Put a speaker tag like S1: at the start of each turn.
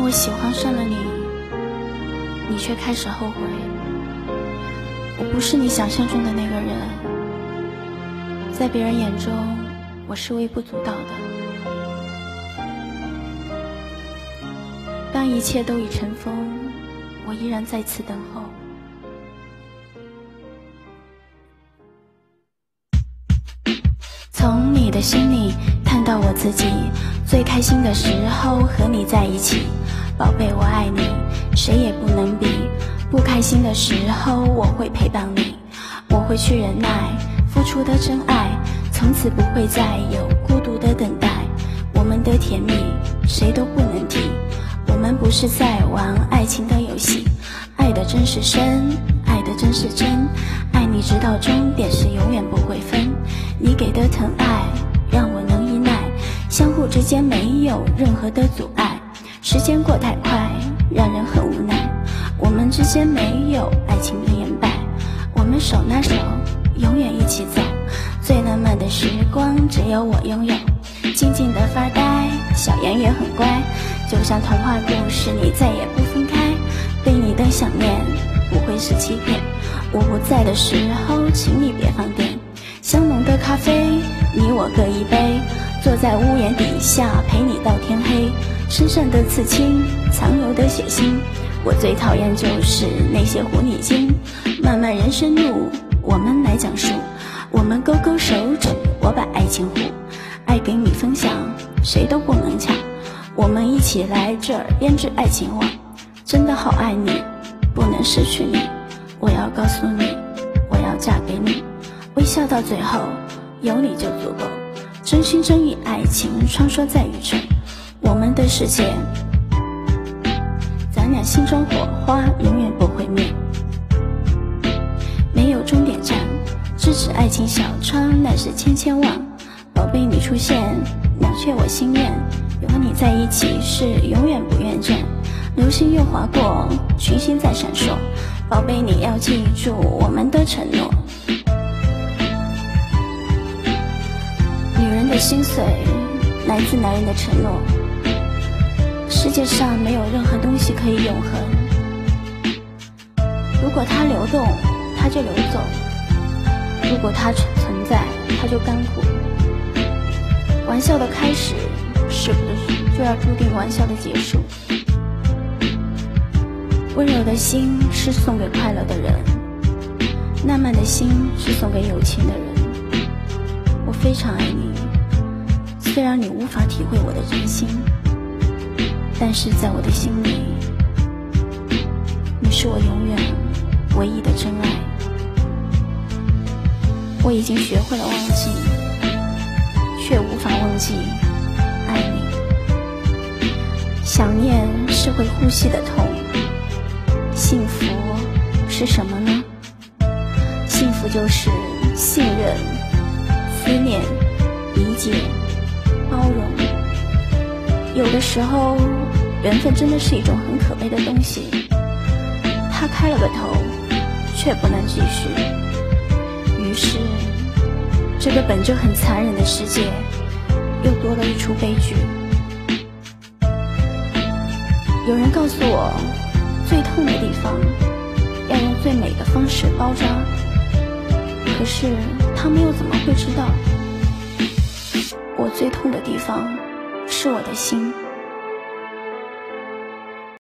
S1: 我喜欢上了你，你却开始后悔。我不是你想象中的那个人，在别人眼中我是微不足道的。当一切都已成风，我依然在此等候。从你的心里看到我自己，最开心的时候和你在一起，宝贝我爱你，谁也不能比。不开心的时候我会陪伴你，我会去忍耐，付出的真爱，从此不会再有孤独的等待。我们的甜蜜谁都不能替，我们不是在玩爱情的游戏，爱的真是深，爱的真是真，爱你直到终点是永远不会分。你给的疼爱让我能依赖，相互之间没有任何的阻碍。时间过太快，让人很无奈，我们之间没有爱情的言败，我们手拉手永远一起走，最浪漫的时光只有我拥有。静静的发呆，小妍也很乖，就像童话故事里再也不分开。对你的想念不会是欺骗，我不在的时候请你别放电。香浓的咖啡你我各一杯，坐在屋檐底下陪你到天黑。身上的刺青，残留的血腥，我最讨厌就是那些狐狸精。漫漫人生路我们来讲述，我们勾勾手指，我把爱情护，爱给你分享，谁都不能抢。我们一起来这儿编织爱情网，真的好爱你，不能失去你。我要告诉你，我要嫁给你，微笑到最后，有你就足够。真心真意爱情穿梭在宇宙，我们的世界，咱俩心中火花永远不会灭。没有终点站，支持爱情小窗那是千千万。宝贝你出现，了却我心愿，有你在一起是永远不厌倦。流星又划过，群星在闪烁，宝贝你要记住我们的承诺。女人的心碎来自男人的承诺，世界上没有任何东西可以永恒，如果它流动它就流走，如果它存在它就干枯。玩笑的开始是不是就要注定玩笑的结束？温柔的心是送给快乐的人，浪漫的心是送给有情的人。我非常爱你，虽然你无法体会我的真心，但是在我的心里，你是我永远唯一的真爱。我已经学会了忘记，却无法忘记爱你。想念是会呼吸的痛，幸福是什么呢？幸福就是信任、思念、理解、包容。有的时候缘分真的是一种很可悲的东西，它开了个头却不能继续，于是这个本就很残忍的世界又多了一出悲剧。有人告诉我，最痛的地方要用最美的方式包扎，可是他们又怎么会知道，我最痛的地方是我的心。